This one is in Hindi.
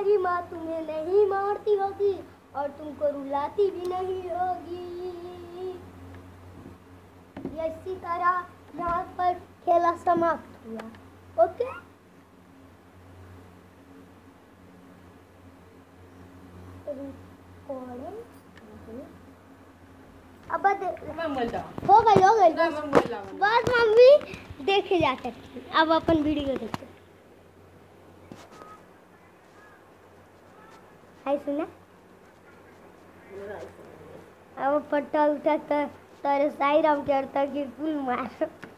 तुम्हारी माँ तुम्हें नहीं मारती होगी और तुमको रुलाती भी नहीं होगी। इसी तरह यहाँ पर खेला समाप्त हुआ। ओके, अब हो गई बस मम्मी देखे जा सकती। अब अपन वीडियो देखते। हाय सुना, अब पट्टा उठा तो तारे साई राम करता कि कुल मार